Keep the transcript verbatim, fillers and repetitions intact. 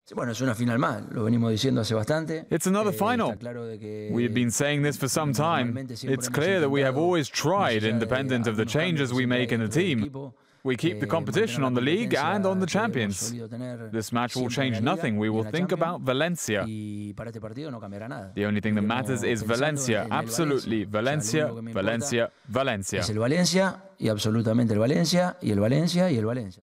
Bueno, es una final más, lo venimos diciendo hace bastante. It's another final. We have been saying this for some time. It's clear that we have always tried, independent of the changes we make in the team. We keep the competition on the league and on the champions. This match will change nothing. We will think about Valencia. The only thing that matters is Valencia. Absolutely. Valencia, Valencia, Valencia. Es el Valencia y absolutamente el Valencia y el Valencia y el Valencia.